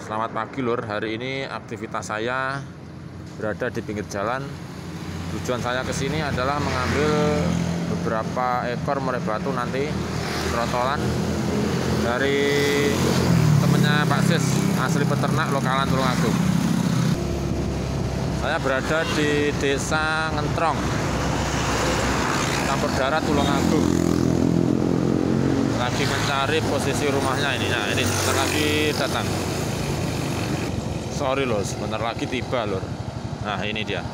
Selamat pagi lur, hari ini aktivitas saya berada di pinggir jalan. Tujuan saya ke sini adalah mengambil beberapa ekor murai batu nanti trotolan dari temennya Pak Sis, asli peternak lokalan Tulungagung. Saya berada di Desa Ngentrong, campur darat Tulungagung. Lagi mencari posisi rumahnya ini. Nah, ini sebentar lagi datang. Sorry loh, sebentar lagi tiba lor. Nah, ini dia.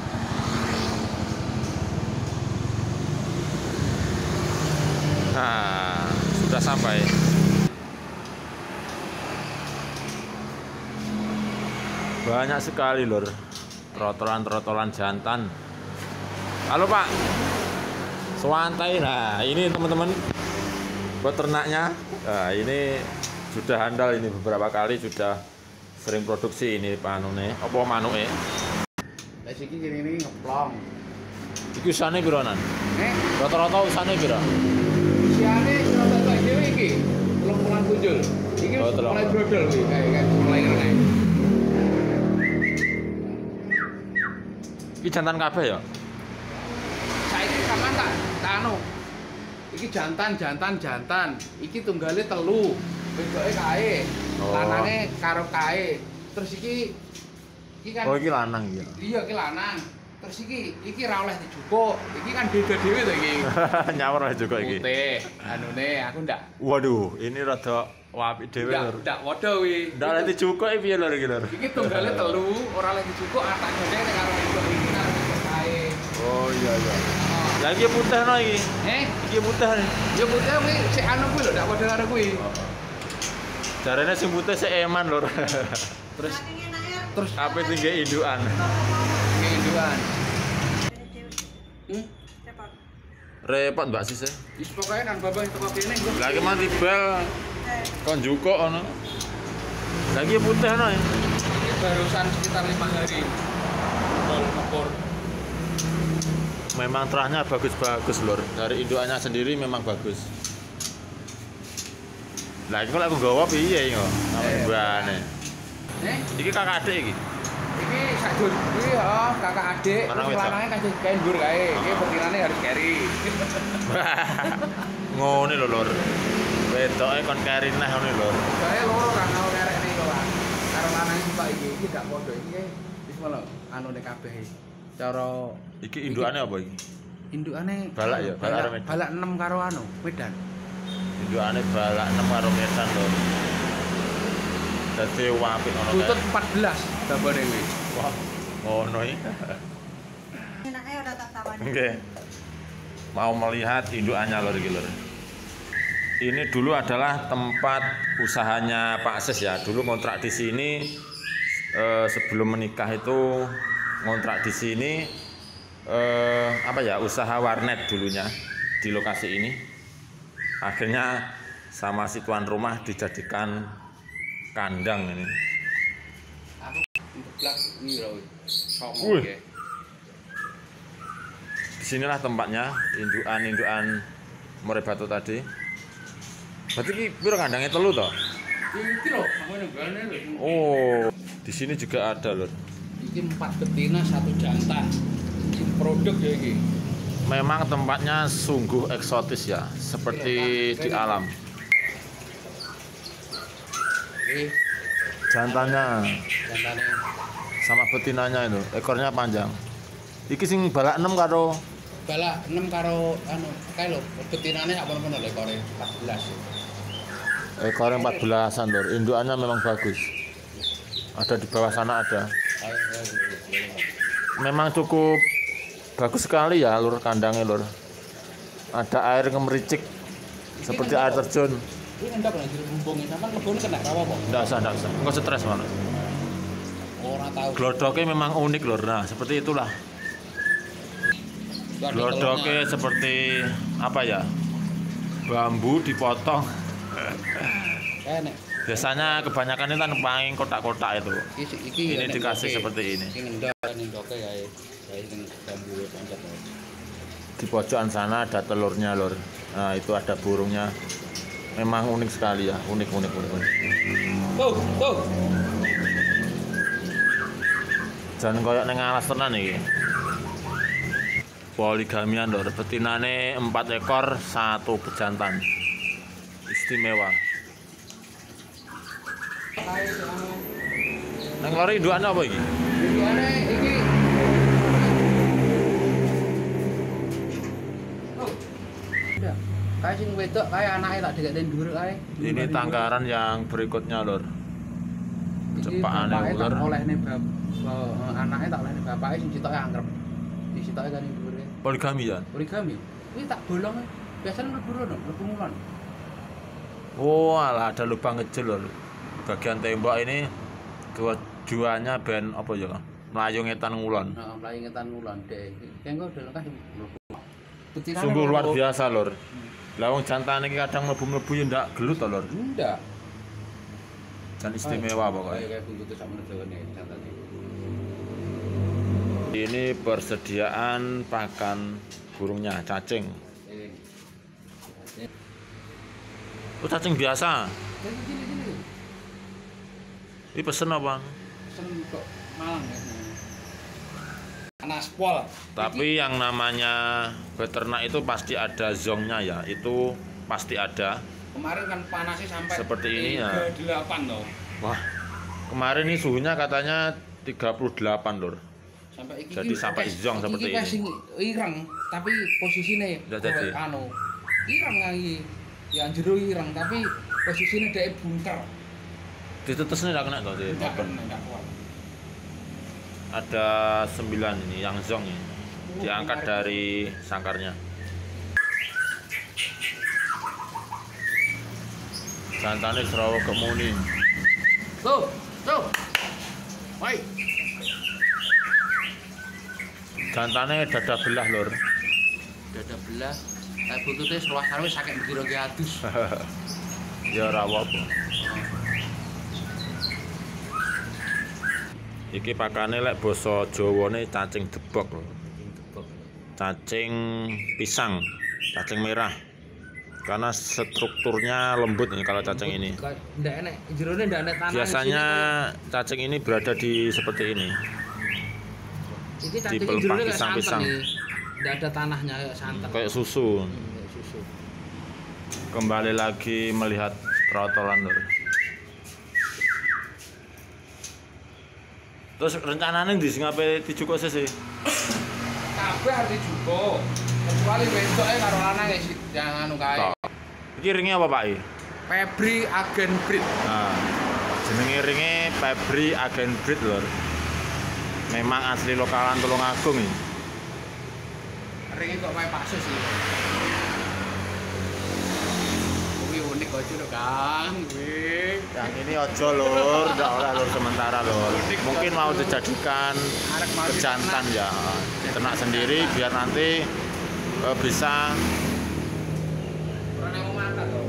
Nah, sudah sampai. Banyak sekali lor, trotolan jantan. Halo Pak, Swantai. Nah, ini teman-teman peternaknya. Nah, ini sudah handal, ini beberapa kali sudah sering produksi ini panune apa manuke. Lah iki kene iki ngeplong. Iki usane piro nan? Rata-rata usane piro? Usiane rata-rata dhewe iki 3 bulan kunjul. Iki mulai brodol iki kayak mulai ngene. Iki jantan kabeh ya? Saiki sampean tak anu. Iki jantan. Iki tunggale 3. Wedoke kae. Lanange karo kae. Terus iki kan Oh, iki lanang ya. Iya, iki lanang. Terus iki ra oleh dijukuk. Iki kan beda dhewe to iki. Nyawur aja juga iki. Putih. Anune aku ndak. Waduh, ini rada apik dhewe lur. Ndak wodo kuwi. Ndak oleh dicukup piye lur iki lur? Iki tunggale 3, ora oleh dijukuk atak gede nek karo wedok iki karo wedok kae. Oh iya iya. Lah iki putih no iki. Iki putih nih. Ya putih kuwi sik anu kuwi lho, ndak padha karo kuwi. Jarene sing putih sik eman lur. Terus Ape tinggi indukan. keinduan. Repot Mbak Sis. Wis pokoke nang babah teko kene nggo. Lah iki mah tibel kon jukuk ono. Lah iki putih no. Iki barusan sekitar 5 hari. Ngepur. Memang terahnya bagus-bagus lur. Dari indukannya sendiri memang bagus. Lah iki kok aku nggawa piye iki kok? Ambane. Iki kakak adik iki. Iki sadul kuwi ya kakak adik. Lanang Terus wedok? lanange kasih kain bur kae. Iki betinane harus carry. Ngene lho lur. Wedoke kon keri neh ngene lho. Kae loro kan karo kerek niku kan. Karo lanang sitok iki gak padha iki wis malah anune kabeh. Cara Iki indukane apa iki? indukane Balak ya, balak karo Medan. balak 6 karo anu Medan. Indukane balak 6 karo Medan lur. Dadi apik ngono kae. Butut 14 gambane kuwi. Wah, ngono iki. Enaknya udah tak tawar. Oke. Mau melihat indukannya lur iki lur. Ini dulu adalah tempat usahanya Pak Sis ya. Dulu ngontrak di sini sebelum menikah itu ngontrak di sini apa ya, usaha warnet dulunya di lokasi ini. Akhirnya sama si tuan rumah dijadikan kandang ini. Aku ngeblak iki lho. Somo Wih. iki. Disinilah tempatnya indukan murai batu tadi. Berarti iki piro kandangnya telu toh? Iki lho, sampeyan nggone lho. Oh, di sini juga ada lur. Iki 4 betina 1 jantan. Iki produk ya iki. Memang tempatnya sungguh eksotis ya, seperti di alam. Iki Jantannya jantane sama betinanya itu, ekornya panjang. Iki sing balak 6 karo balak 6 karo anu kae lho, betinane sak pun-pun lho ekore 14. ekornya 14-an lur. Indukannya memang bagus. Ada di bawah sana ada. Memang cukup bagus sekali ya lur kandangnya lur. Ada air ngemericik seperti air terjun. Iki ndak lagi bumbung sampean lebone kena rawa kok. Nggak usah. Nggak stres malah. Ora tahu. Glodoknya memang unik lur. Nah, seperti itulah. Glodoknya seperti apa ya? Bambu dipotong. Nek Biasanya kebanyakan itu kan paling kotak-kotak itu. iki Ini dikasih seperti ini. Iki ngendoke kae sing bambu pancet. Di pojokan sana ada telurnya lur. Nah, itu ada burungnya. Memang unik sekali ya, unik. Tuh. Jan koyo ning alas tenan iki. Poligamian lho, betinane 4 ekor, 1 bejantan. Istimewa. Nang lori indukannya apa iki? Indukane iki. Udah. Kayak sing wedok kayak anake tak dekekne dhuwur kae. Ini tangkaran yang berikutnya, Lur. Iki Cepakane bapake tak ular. olehne anake tak olehne bapake sing sitoke angkrep. Di sitoke kan dhuwure. Poligami ya? Origami. Ini tak bolong. Biasanya mlebu rono, mlebu ngulon. Oh, alah ada lubang kecil, Lur. Bagian tembok ini tujuannya ben apa ya? Melayu ngetan ngulon. Heeh, mlayu ngetan ngulon deh. Kengko udah lengkap mlebu. Betinane Sungguh luar mlebu. biasa, Lur. Lah wong jantan iki kadang mlebu-mlebu ya ndak gelut to, Lur. Ndak. Jan istimewa pokoknya. Kayak buntute sak meneh dewane jantane. Ini persediaan pakan burungnya, cacing. Oh, cacing biasa. Gini. Ini pesen apa? Pesen kok Malang ya. Anaspol. Tapi yang namanya beternak itu pasti ada zongnya ya. Itu pasti ada. Kemarin kan panasnya sampai Seperti ini ya. 38 loh. Wah, kemarin ini suhunya katanya 38, Lur. Sampai iki Jadi sampai zong seperti ini. Iki ireng, tapi posisine Udah jadi. anu. Ireng lagi. Ya jero ireng, tapi posisine dhek bunker. Ditetesnya nggak kena kok sih. Enggak kuat. Ada 9 ini yang zong ini. Diangkat dari sangkarnya. Jantannya Sarawak Kemuni. Tuh. Woi. Jantannya dada belah, Lur. Dada belah. Kayak buntute seluas sarwe saking kira ki adus. Ya rawop. Iki pakane lek basa Jawane cacing debok lho. Cacing pisang, cacing merah. Karena strukturnya lembut ini kalau cacing ini. Ndak enek, jerone ndak enek tanah. Biasanya cacing ini berada di seperti ini. Iki di cacing pelepah jerone kayak pisang-pisang. santan nih. Ndak ada tanahnya kayak santan. Kayak susu. Kayak susu. Kembali lagi melihat trotolan, Lur. Terus rencananya di Singapura dijukuk sih. Kabeh harus dijuko. Kecuali wedok karo lanang yang anu kae. Iki ringnya apa, Pak? Febri Agen Breed. Nah, jenenge ringe Febri Agen Breed, Lur. Memang asli lokalan Tulungagung ini. Ringe kok kayak Paksus iki. Kuwi unik kok lho, Kang. Kuwi. Yang ini ojo, Lur, ndak oleh, Lur, sementara, Lur. Mungkin mau dijadikan Arek mau pejantan ya. Ternak sendiri biar nanti bisa Ora nang omah ta to.